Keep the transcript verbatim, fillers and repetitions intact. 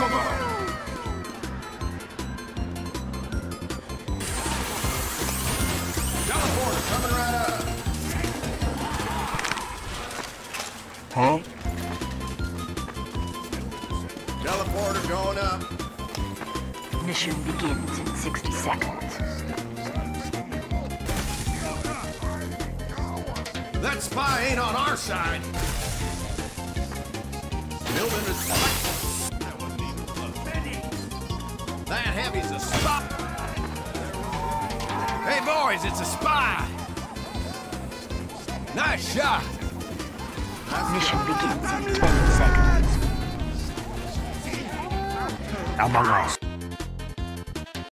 Bakugo! Teleporter coming right up. Huh? Teleporter going up. Mission begins in sixty seconds. That spy ain't on our side. Building is that wasn't even close. That heavy's a spy. Hey boys, it's a spy. Nice shot. Mission begins in ten seconds. Among Us.